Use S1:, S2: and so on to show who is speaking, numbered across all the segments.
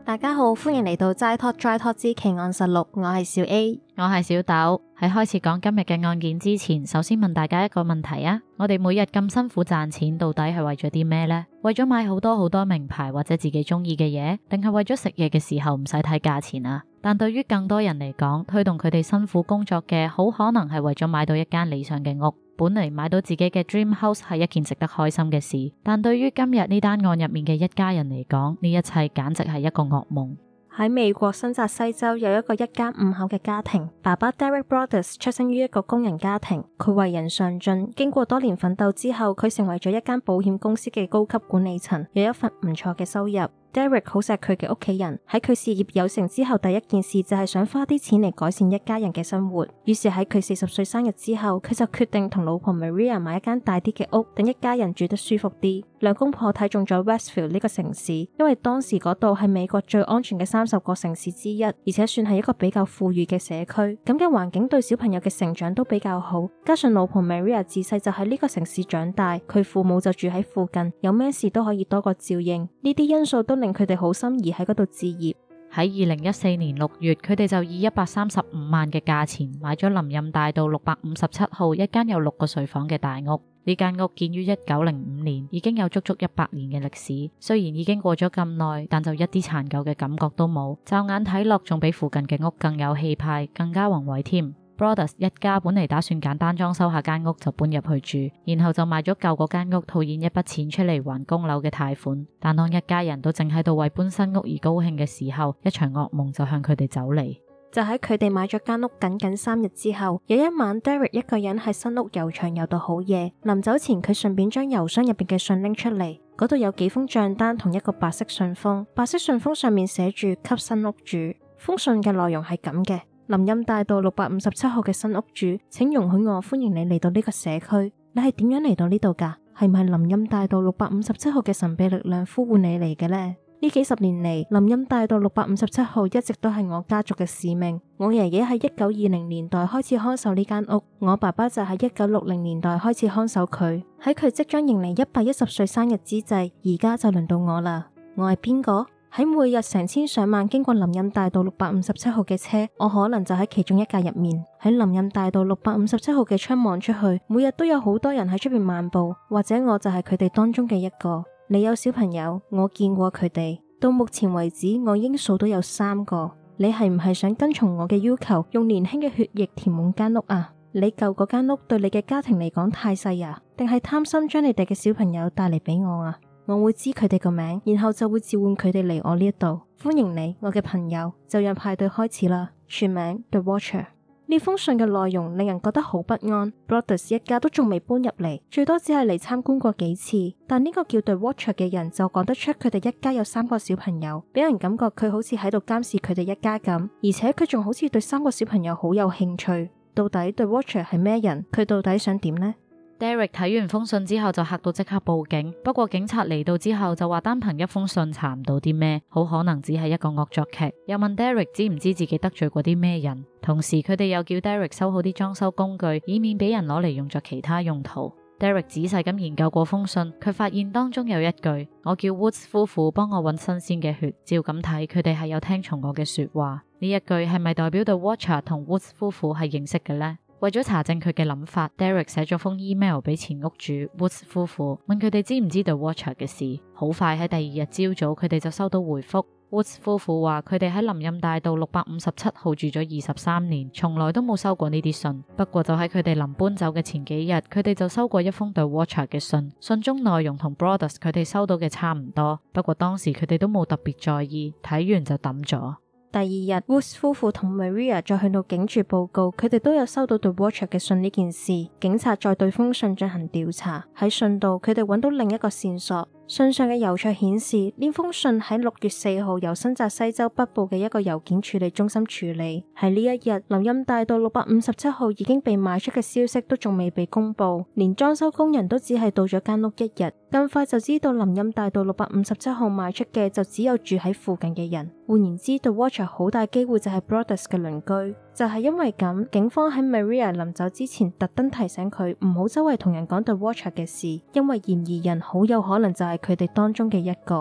S1: 大家好，歡迎嚟到齋拖 Dry Talk 之奇案實錄，我係小 A，
S2: 我係小豆。喺開始講今日嘅案件之前，首先問大家一個問題啊，我哋每日咁辛苦賺錢，到底係為咗啲咩呢？為咗買好多名牌或者自己中意嘅嘢，定係為咗食嘢嘅時候唔使睇價錢啊？但對於更多人嚟講，推動佢哋辛苦工作嘅，好可能係為咗買到一間理想嘅屋。本嚟買到自己嘅 dream house 係一件值得開心嘅事，但對於今日呢單案入面嘅一家人嚟講，呢一切簡直係一個噩夢。
S1: 喺美國新澤西州有一個一家5口嘅家庭，爸爸 Derek Broaddus 出生於一個工人家庭，佢為人上進，經過多年奮鬥之後，佢成為咗一間保險公司嘅高級管理層，有一份唔錯嘅收入。Derek 好錫佢嘅屋企人，喺佢事業有成之後，第一件事就係想花啲錢嚟改善一家人嘅生活。於是喺佢40歲生日之後，佢就決定同老婆 Maria 買一間大啲嘅屋，等一家人住得舒服啲。兩公婆睇中咗 Westville 呢個城市，因為當時嗰度係美國最安全嘅30個城市之一，而且算係一個比較富裕嘅社區。咁嘅環境對小朋友嘅成長都比較好，加上老婆 Maria 自細就喺呢個城市長大，佢父母就住喺附近，有咩事都可以多個照應。呢啲因素都令佢哋好心儀喺嗰度置業。
S2: 喺2014年6月，佢哋就以135萬嘅價錢買咗林蔭大道657號一間有6個睡房嘅大屋。呢間屋建於1905年，已經有足足100年嘅歷史。雖然已經過咗咁耐，但就一啲殘舊嘅感覺都冇。驟眼睇落，仲比附近嘅屋更有氣派，更加宏偉添。Broaddus 一家本嚟打算簡單裝修下間屋就搬入去住，然後就賣咗舊嗰間屋套現一筆錢出嚟還供樓嘅貸款。但當一家人都正喺度為搬新屋而高興嘅時候，一場噩夢就向佢哋走嚟。
S1: 就喺佢哋買咗間屋僅3日之後，有一晚 Derek 一個人喺新屋遊場遊到好夜，臨走前佢順便將郵箱入邊嘅信拎出嚟，嗰度有幾封賬單同一個白色信封，白色信封上面寫住給新屋主。封信嘅內容係咁嘅：林蔭大道657號嘅新屋主，請容許我歡迎你嚟到呢個社區。你係點樣嚟到呢度㗎？係咪林蔭大道657號嘅神秘力量呼喚你嚟嘅呢？呢幾十年嚟，林蔭大道657號一直都係我家族嘅使命。我爺爺喺1920年代開始看守呢間屋，我爸爸就喺1960年代開始看守佢。喺佢即將迎嚟110歲生日之際，而家就輪到我啦。我係邊個？喺每日成千上萬經過林蔭大道657號嘅車，我可能就喺其中一架入面。喺林蔭大道657號嘅窗望出去，每日都有好多人喺出邊漫步，或者我就係佢哋當中嘅一個。你有小朋友，我見過佢哋。到目前為止，我已經數到有3個。你係唔係想跟從我嘅要求，用年輕嘅血液填滿間屋啊？你舊嗰間屋對你嘅家庭嚟講太細啊？定係貪心將你哋嘅小朋友帶嚟俾我啊？我會知佢哋個名，然後就會召喚佢哋嚟我呢一度。歡迎你，我嘅朋友。就讓派對開始啦。全名 The Watcher。呢封信嘅內容令人覺得好不安。Broaddus 一家都仲未搬入嚟，最多只係嚟參觀過幾次。但呢個叫 The Watcher 嘅人就講得出佢哋一家有3個小朋友，俾人感覺佢好似喺度監視佢哋一家咁，而且佢仲好似對3個小朋友好有興趣。到底 The Watcher 係咩人？佢到底想點呢？
S2: Derek 睇完封信之後就嚇到即刻報警，不過警察嚟到之後就話單憑一封信查唔到啲咩，好可能只係一個惡作劇。又問 Derek 知唔知自己得罪過啲咩人，同時佢哋又叫 Derek 收好啲裝修工具，以免俾人攞嚟用作其他用途。Derek 仔細咁研究過封信，佢發現當中有一句：我叫 Woods 夫婦幫我揾新鮮嘅血。照咁睇，佢哋係有聽從我嘅說話。呢一句係咪代表到 Watcher 同 Woods 夫婦係認識嘅呢？為咗查證佢嘅諗法， Derek 寫咗封 email 俾前屋主 Woods 夫婦，問佢哋知唔知道 Watcher 嘅事。好快喺第二日朝早，佢哋就收到回覆。Woods 夫婦話佢哋喺林蔭大道657號住咗23年，從來都冇收過呢啲信。不過就喺佢哋臨搬走嘅前幾日，佢哋就收過一封對 Watcher 嘅信，信中內容同 Broaddus 佢哋收到嘅差唔多。不過當時佢哋都冇特別在意，睇完就抌咗。
S1: 第二日 Woods 夫婦同 Maria 再去到警署報告，佢哋都有收到對 Watcher 嘅信呢件事。警察再對封信進行調查，喺信度佢哋揾到另一個線索。信上嘅郵戳顯示，呢封信喺6月4號由新澤西州北部嘅一個郵件處理中心處理。喺呢一日，林蔭大道657號已經被賣出嘅消息都仲未被公布，連裝修工人都只係到咗間屋1日，咁快就知道林蔭大道657號賣出嘅就只有住喺附近嘅人。換言之， The Watcher 好大機會就係 Broaddus 嘅鄰居。就係因為咁，警方喺 Maria 臨走之前特登提醒佢唔好周圍同人講 The Watcher 嘅事，因為嫌疑人好有可能就係佢哋當中嘅一個。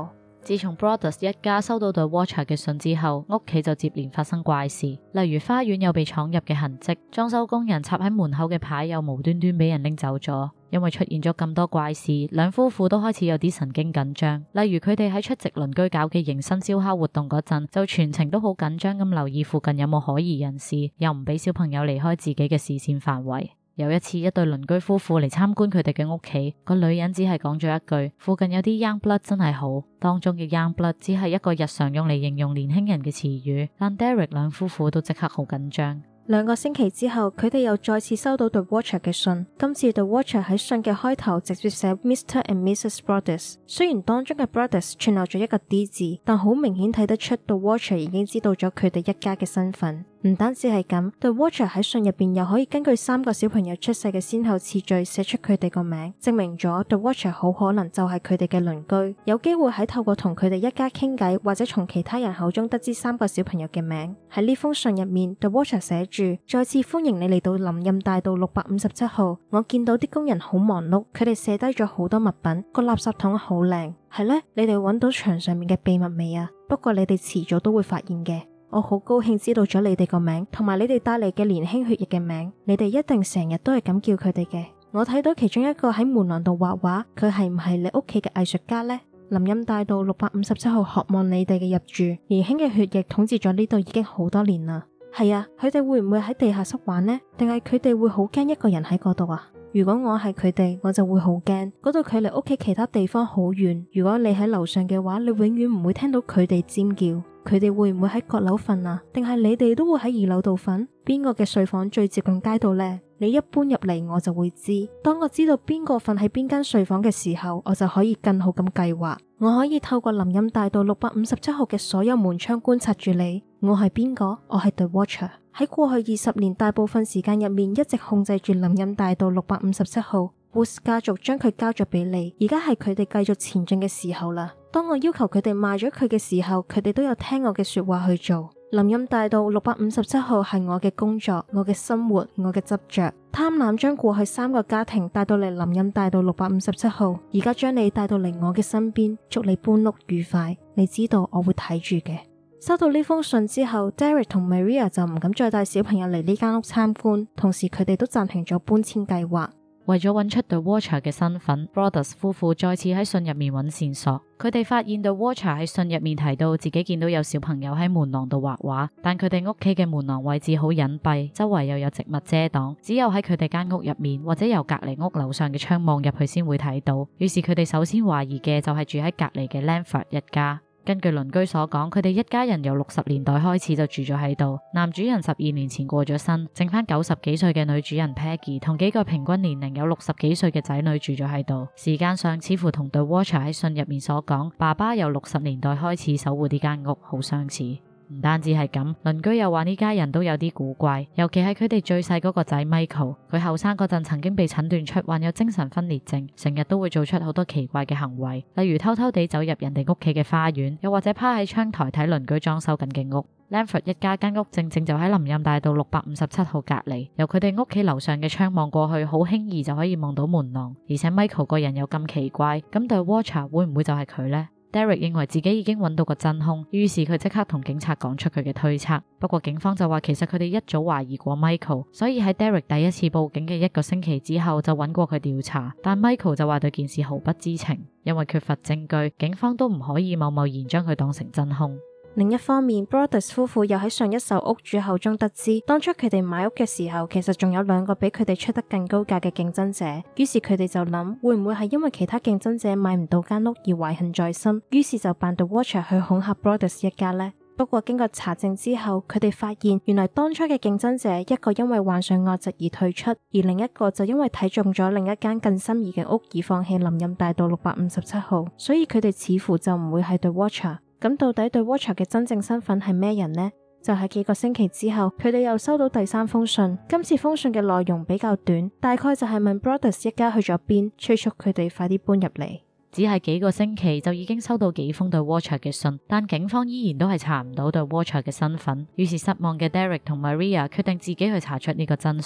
S2: 自從 Broaddus 一家收到 The Watcher 嘅信之後，屋企就接連發生怪事，例如花園有被闖入嘅痕跡，裝修工人插喺門口嘅牌又無端端俾人拎走咗。因為出現咗咁多怪事，兩夫婦都開始有啲神經緊張。例如佢哋喺出席鄰居搞嘅迎新燒烤活動嗰陣，就全程都好緊張咁留意附近有冇可疑人士，又唔俾小朋友離開自己嘅視線範圍。有一次，一對鄰居夫婦嚟參觀佢哋嘅屋企，個女人只係講咗一句附近有啲 young blood 真係好，當中嘅 young blood 只係一個日常用嚟形容年輕人嘅詞語，但 Derek 兩夫婦都即刻好緊張。
S1: 2個星期之後，佢哋又再次收到 The Watcher 嘅信。今次 The Watcher 喺信嘅開頭直接寫 Mr. and Mrs. Broaddus， 雖然當中嘅 Broaddus 串漏咗一個 D 字，但好明顯睇得出 The Watcher 已經知道咗佢哋一家嘅身份。唔單止係咁， The Watcher 喺信入邊又可以根據3個小朋友出世嘅先後次序寫出佢哋個名，證明咗 The Watcher 好可能就係佢哋嘅鄰居，有機會喺透過同佢哋一家傾偈，或者從其他人口中得知3個小朋友嘅名。喺呢封信入面， The Watcher 寫住：再次歡迎你嚟到林蔭大道657號，我見到啲工人好忙碌，佢哋卸低咗好多物品，個垃圾桶好靚。係呢？你哋揾到牆上面嘅秘密未啊？不過你哋遲早都會發現嘅。我好高興知道咗你哋個名，同埋你哋帶嚟嘅年輕血液嘅名，你哋一定成日都係咁叫佢哋嘅。我睇到其中一個喺門廊度畫畫，佢係唔係你屋企嘅藝術家呢？林蔭大道657號渴望你哋嘅入住，年輕嘅血液統治咗呢度已經好多年啦。係啊，佢哋會唔會喺地下室玩呢？定係佢哋會好驚一個人喺嗰度啊？如果我係佢哋，我就會好驚。嗰度距離屋企其他地方好遠，如果你喺樓上嘅話，你永遠唔會聽到佢哋尖叫。佢哋會唔會喺閣樓瞓啊？定係你哋都會喺2樓度瞓？邊個嘅睡房最接近街道呢？你一搬入嚟，我就會知。當我知道邊個瞓喺邊間睡房嘅時候，我就可以更好咁計劃。我可以透過林蔭大道657號嘅所有門窗觀察住你。我係邊個？我係 The Watcher。喺過去20年大部分時間入面，一直控制住林蔭大道657號。Woods 家族將佢交咗俾你，而家係佢哋繼續前進嘅時候啦。當我要求佢哋賣咗佢嘅時候，佢哋都有聽我嘅說話去做。林蔭大道657號係我嘅工作，我嘅生活，我嘅執着。貪婪將過去3個家庭帶到嚟林蔭大道657號，而家將你帶到嚟我嘅身邊，祝你搬屋愉快。你知道我會睇住嘅。收到呢封信之後， Derek 同 Maria 就唔敢再帶小朋友嚟呢間屋參觀，同時佢哋都暫停咗搬遷計劃。
S2: 為咗揾出 The Watcher 嘅身份， Broaddus 夫婦再次喺信入面揾線索。佢哋發現 The Watcher 喺信入面提到自己見到有小朋友喺門廊度畫畫，但佢哋屋企嘅門廊位置好隱蔽，周圍又有植物遮擋，只有喺佢哋間屋入面或者由隔離屋樓上嘅窗望入去先會睇到。於是佢哋首先懷疑嘅就係住喺隔離嘅 Langford 一家。根據鄰居所講，佢哋一家人由60年代開始就住咗喺度。男主人12年前過咗身，剩翻90幾歲嘅女主人 Peggy 同幾個平均年齡有60幾歲嘅仔女住咗喺度。時間上似乎同 The Watcher 喺信入面所講，爸爸由60年代開始守護呢間屋好相似。唔單止係咁，鄰居又話呢家人都有啲古怪，尤其係佢哋最細嗰個仔 Michael， 佢後生嗰陣曾經被診斷出患有精神分裂症，成日都會做出好多奇怪嘅行為，例如偷偷地走入人哋屋企嘅花園，又或者趴喺窗台睇鄰居裝修緊嘅屋。Langford 一家間屋正正就喺林蔭大道657號隔離，由佢哋屋企樓上嘅窗望過去，好輕易就可以望到門廊。而且 Michael 個人又咁奇怪，咁 The Watcher 會唔會就係佢呢？Derek 認為自己已經揾到個真兇，於是佢即刻同警察講出佢嘅推測。不過警方就話其實佢哋一早懷疑過 Michael， 所以喺 Derek 第一次報警嘅1個星期之後就揾過佢調查。但 Michael 就話對件事毫不知情，因為缺乏證據，警方都唔可以貿貿然將佢當成真兇。
S1: 另一方面 Broaddus 夫婦又喺上一手屋主口中得知，當初佢哋買屋嘅時候，其實仲有2個比佢哋出得更高價嘅競爭者。於是佢哋就諗，會唔會係因為其他競爭者買唔到間屋而懷恨在心，於是就扮 The Watcher 去恐嚇 Broaddus 一家呢？不過經過查證之後，佢哋發現原來當初嘅競爭者一個因為患上惡疾而退出，而另一個就因為睇中咗另一間更心儀嘅屋而放棄林蔭大道657號，所以佢哋似乎就唔會係 The Watcher。咁到底 The Watcher 嘅真正身份係咩人呢？就係幾個星期之後，佢哋又收到第3封信。今次封信嘅內容比較短，大概就係問 Broaddus 一家去咗邊，催促佢哋快啲搬入嚟。
S2: 只係幾個星期就已經收到幾封 The Watcher 嘅信，但警方依然都係查唔到 The Watcher 嘅身份。於是失望嘅 Derek 同 Maria 決定自己去查出呢個真相。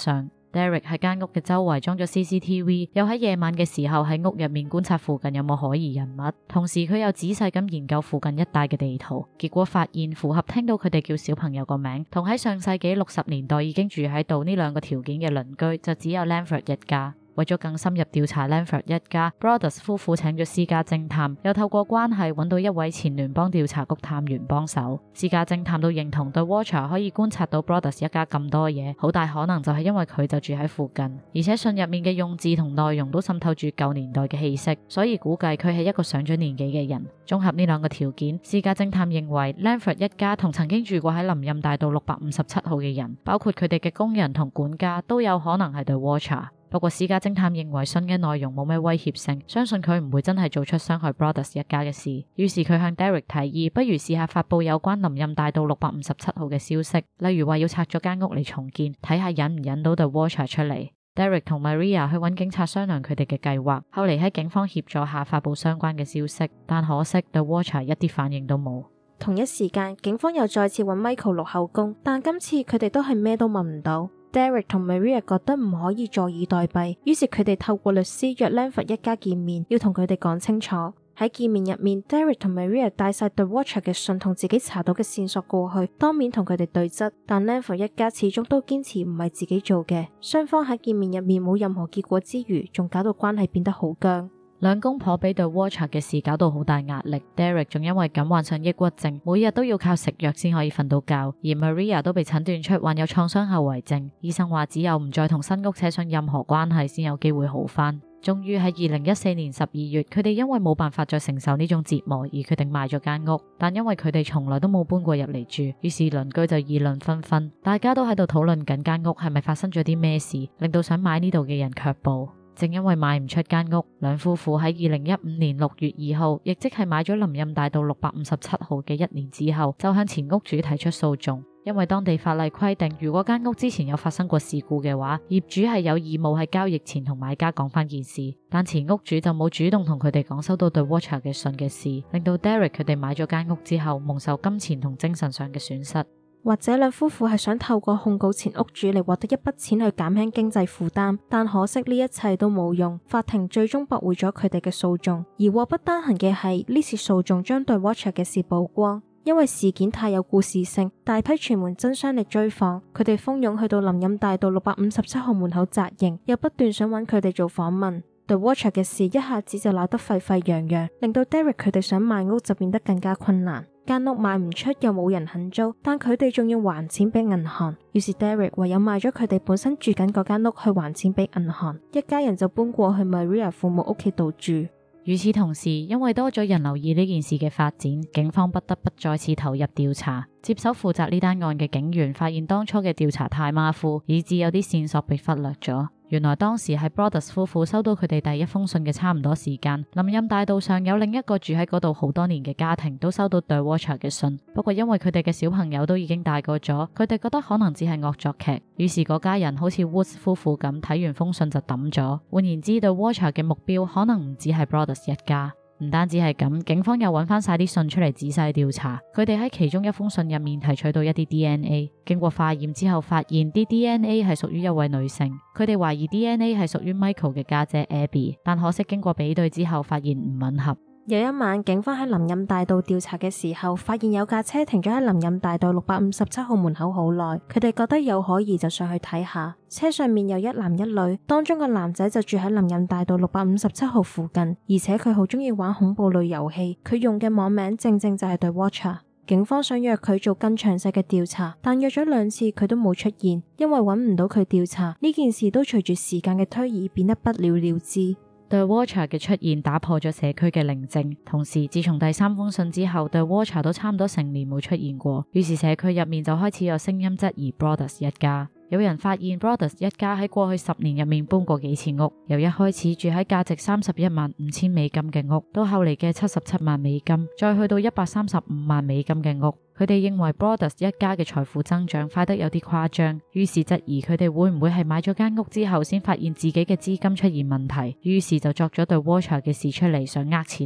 S2: Derek 喺間屋嘅周圍裝咗 CCTV， 又喺夜晚嘅時候喺屋入面觀察附近有冇可疑人物，同時佢又仔細咁研究附近一帶嘅地圖，結果發現符合聽到佢哋叫小朋友個名同喺上世紀60年代已經住喺度呢兩個條件嘅鄰居就只有 Langford 一家。為咗更深入調查 Langford 一家， Broaddus 夫婦請咗私家偵探，又透過關係揾到一位前聯邦調查局探員幫手。私家偵探都認同 The Watcher 可以觀察到 Broaddus 一家咁多嘢，好大可能就係因為佢就住喺附近，而且信入面嘅用字同內容都滲透住舊年代嘅氣息，所以估計佢係一個上咗年紀嘅人。綜合呢兩個條件，私家偵探認為 Langford 一家同曾經住過喺林蔭大道657號嘅人，包括佢哋嘅工人同管家，都有可能係 The Watcher。不過私家偵探認為信嘅內容冇咩威脅性，相信佢唔會真係做出傷害 Broaddus 一家嘅事。於是佢向 Derek 提議，不如試下發佈有關林蔭大道657號嘅消息，例如話要拆咗間屋嚟重建，睇下引唔引到 The Watcher 出嚟。Derek 同 Maria 去揾警察商量佢哋嘅計劃，後嚟喺警方協助下發佈相關嘅消息，但可惜 The Watcher 一啲反應都冇。
S1: 同一時間，警方又再次揾 Michael 錄口供，但今次佢哋都係咩都問唔到。Derek 同 Maria 覺得唔可以坐以待斃，於是佢哋透過律師約 Langford 一家見面，要同佢哋講清楚。喺見面入面 ，Derek 同 Maria 帶晒 The Watcher 嘅信同自己查到嘅線索過去，當面同佢哋對質，但 Langford 一家始終都堅持唔係自己做嘅。雙方喺見面入面冇任何結果之餘，仲搞到關係變得好僵。
S2: 兩公婆俾 The Watcher 嘅事搞到好大壓力， Derek 仲因為咁患上抑鬱症，每日都要靠食藥先可以瞓到覺，而 Maria 都被診斷出患有創傷後遺症，醫生話只有唔再同新屋扯上任何關係先有機會好返。終於喺2014年12月，佢哋因為冇辦法再承受呢種折磨而決定賣咗間屋，但因為佢哋從來都冇搬過入嚟住，於是鄰居就議論紛紛，大家都喺度討論緊間屋係咪發生咗啲咩事，令到想買呢度嘅人卻步。正因為賣唔出間屋，兩夫婦喺2015年6月2號，亦即係買咗林蔭大道657號嘅1年之後，就向前屋主提出訴訟。因為當地法例規定，如果間屋之前有發生過事故嘅話，業主係有義務喺交易前同買家講翻件事。但前屋主就冇主動同佢哋講收到 The Watcher 嘅信嘅事，令到 Derek 佢哋買咗間屋之後，蒙受金錢同精神上嘅損失。
S1: 或者兩夫婦係想透過控告前屋主嚟獲得一筆錢去減輕經濟負擔，但可惜呢一切都冇用，法庭最終駁回咗佢哋嘅訴訟。而禍不單行嘅係呢次訴訟將對 Watcher 嘅事曝光，因為事件太有故事性，大批傳媒爭相嚟追訪，佢哋蜂擁去到林蔭大道657號門口紮營，又不斷想揾佢哋做訪問。The Watcher 嘅事一下子就鬧得沸沸揚揚，令到 Derek 佢哋想賣屋就變得更加困難。間屋賣唔出，又冇人肯租，但佢哋仲要還錢俾銀行，於是 Derek 唯有賣咗佢哋本身住緊嗰間屋去還錢俾銀行，一家人就搬過去 Maria 父母屋企度住。
S2: 與此同時，因為多咗人留意呢件事嘅發展，警方不得不再次投入調查。接手負責呢單案嘅警員發現當初嘅調查太馬虎，以致有啲線索被忽略咗。原來當時係 Broaddus 夫婦收到佢哋第一封信嘅差唔多時間，林蔭大道上有另一個住喺嗰度好多年嘅家庭都收到 The Watcher 嘅信，不過因為佢哋嘅小朋友都已經大個咗，佢哋覺得可能只係惡作劇，於是嗰家人好似 Woods 夫婦咁睇完封信就抌咗。換言之， The Watcher 嘅目標可能唔只係 Broaddus 一家。唔單止係咁，警方又揾翻晒啲信出嚟仔細調查，佢哋喺其中一封信入面提取到一啲 DNA， 經過化驗之後發現啲 DNA 係屬於一位女性，佢哋懷疑 DNA 係屬於 Michael 嘅家姐 Abby， 但可惜經過比對之後發現唔吻合。
S1: 有一晚，警方喺林蔭大道調查嘅時候，發現有架車停咗喺林蔭大道657號門口好耐，佢哋覺得有可疑就上去睇下。車上面有一男一女，當中個男仔就住喺林蔭大道657號附近，而且佢好中意玩恐怖類遊戲，佢用嘅網名正正就係 The Watcher。警方想約佢做更詳細嘅調查，但約咗2次佢都冇出現，因為揾唔到佢調查，呢件事都隨住時間嘅推移變得不了了之。
S2: The Watcher 嘅出現打破咗社區嘅寧靜，同時自從第3封信之後 The Watcher 都差唔多成年冇出現過，於是社區入面就開始有聲音質疑 Broaddus 一家。有人發現 Broaddus 一家喺過去10年入面搬過幾次屋，由一開始住喺價值31.5萬美金嘅屋，到後嚟嘅77萬美金，再去到135萬美金嘅屋。佢哋認為 Broaddus 一家嘅財富增長快得有啲誇張，於是質疑佢哋會唔會係買咗間屋之後先發現自己嘅資金出現問題，於是就作咗對 Watcher 嘅事出嚟，想呃錢呢？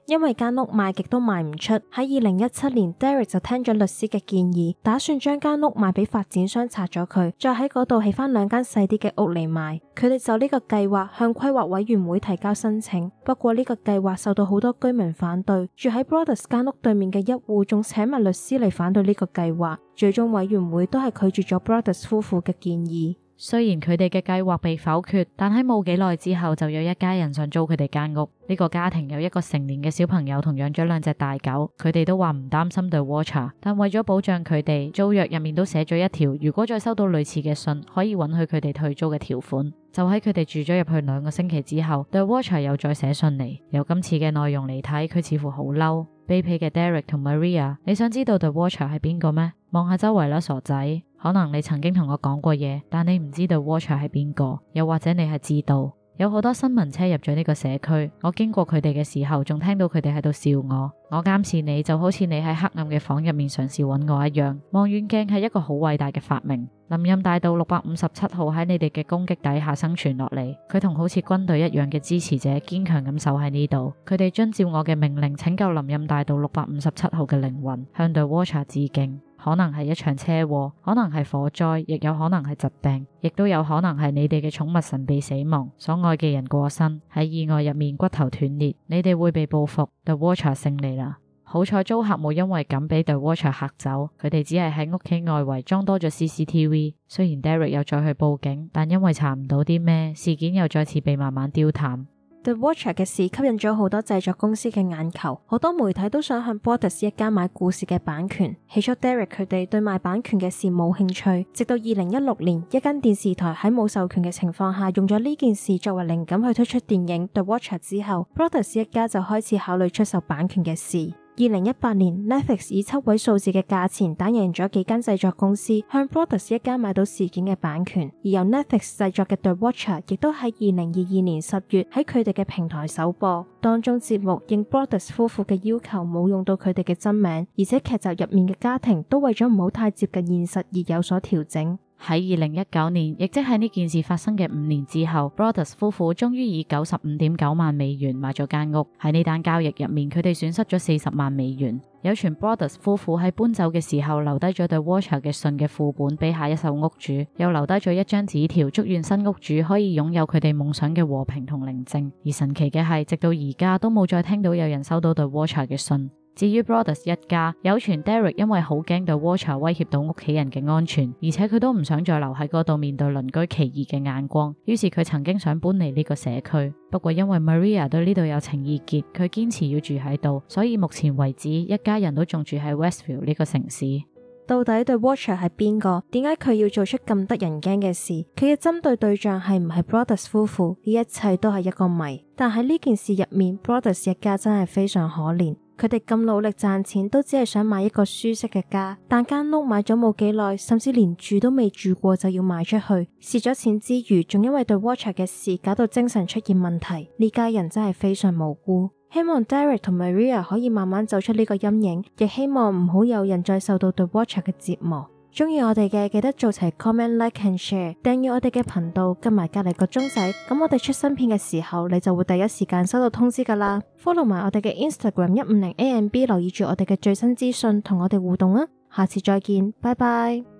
S1: 因為間屋賣極都賣唔出，喺2017年 Derek 就聽咗律師嘅建議，打算將間屋賣俾發展商拆咗佢，再喺嗰度起翻2間細啲嘅屋嚟賣。佢哋就呢個計劃向規劃委員會提交申請，不過呢個計劃受到好多居民反對，住喺 Brothers 間屋對面嘅一戶仲請埋律師嚟反對呢個計劃，最終委員會都係拒絕咗 Brothers 夫婦嘅建議。
S2: 雖然佢哋嘅計劃被否決，但喺冇幾耐之後就有一家人想租佢哋間屋。呢個家庭有一個成年嘅小朋友同養咗2隻大狗，佢哋都話唔擔心 The Watcher， 但為咗保障佢哋，租約入面都寫咗一條，如果再收到類似嘅信，可以允許佢哋退租嘅條款。就喺佢哋住咗入去2個星期之後， The Watcher 又再寫信嚟。由今次嘅內容嚟睇，佢似乎好嬲。卑鄙嘅 Derek 同 Maria， 你想知道 The Watcher 係邊個咩？望下周圍啦，傻仔。可能你曾經同我講過嘢，但你唔知道 Watcher 係邊個，又或者你係知道。有好多新聞車入咗呢個社區，我經過佢哋嘅時候，仲聽到佢哋喺度笑我。我監視你就好似你喺黑暗嘅房入面嘗試揾我一樣。望遠鏡係一個好偉大嘅發明。林蔭大道657號喺你哋嘅攻擊底下生存落嚟，佢同好似軍隊一樣嘅支持者堅強咁守喺呢度。佢哋遵照我嘅命令拯救林蔭大道657號嘅靈魂，向 The Watcher 致敬。可能係一場車禍，可能係火災，亦有可能係疾病，亦都有可能係你哋嘅寵物神秘死亡，所愛嘅人過身，喺意外入面骨頭斷裂，你哋會被報復。The Watcher 勝利啦！好彩租客冇因為咁俾 The Watcher 嚇走，佢哋只係喺屋企外圍裝多咗 CCTV。雖然 Derek 又再去報警，但因為查唔到啲咩，事件又再次被慢慢丟淡。
S1: The Watcher 嘅事吸引咗好多製作公司嘅眼球，好多媒體都想向 Brothers 一家買故事嘅版權。起初 Derek 佢哋對賣版權嘅事冇興趣，直到2016年，一間電視台喺冇授權嘅情況下，用咗呢件事作為靈感去推出電影 The Watcher 之後， Brothers 一家就開始考慮出售版權嘅事。2018年 Netflix 以7位數字嘅價錢打贏咗幾間製作公司，向 Brothers 一家買到事件嘅版權，而由 Netflix 製作嘅 The Watcher 亦都喺2022年10月喺佢哋嘅平台首播。當中節目應 Brothers 夫婦嘅要求冇用到佢哋嘅真名，而且劇集入面嘅家庭都為咗唔好太接近現實而有所調整。
S2: 喺2019年，亦即係呢件事發生嘅5年之後， Brothers 夫婦終於以95.9萬美元買咗間屋。喺呢單交易入面，佢哋損失咗40萬美元。有傳 Brothers 夫婦喺搬走嘅時候留低咗對 Watcher 嘅信嘅副本俾下一手屋主，又留低咗一張紙條，祝願新屋主可以擁有佢哋夢想嘅和平同寧靜。而神奇嘅係，直到而家都冇再聽到有人收到對 Watcher 嘅信。至於 Brothers 一家，有傳 Derek 因為好驚對 Watcher 威脅到屋企人嘅安全，而且佢都唔想再留喺嗰度面對鄰居奇異嘅眼光，於是佢曾經想搬離呢個社區。不過因為 Maria 對呢度有情意結，佢堅持要住喺度，所以目前為止一家人都仲住喺 Westview 呢個城市。
S1: 到底The Watcher 係邊個？點解佢要做出咁得人驚嘅事？佢嘅針對對象係唔係 Brothers 夫婦？呢一切都係一個謎。但喺呢件事入面 Brothers 一家真係非常可憐。佢哋咁努力賺錢，都只係想買一個舒適嘅家，但間屋買咗冇幾耐，甚至連住都未住過就要賣出去，蝕咗錢之餘，仲因為對 Watcher 嘅事搞到精神出現問題。呢家人真係非常無辜。希望 Derek 同 Maria 可以慢慢走出呢個陰影，亦希望唔好有人再受到對 Watcher 嘅折磨。中意我哋嘅記得做齊 comment like and share， 訂閱我哋嘅頻道，撳埋隔籬個鐘仔，咁我哋出新片嘅時候，你就會第一時間收到通知噶啦。follow 埋我哋嘅 Instagram 150AMB， 留意住我哋嘅最新資訊，同我哋互動啊！下次再見，拜拜。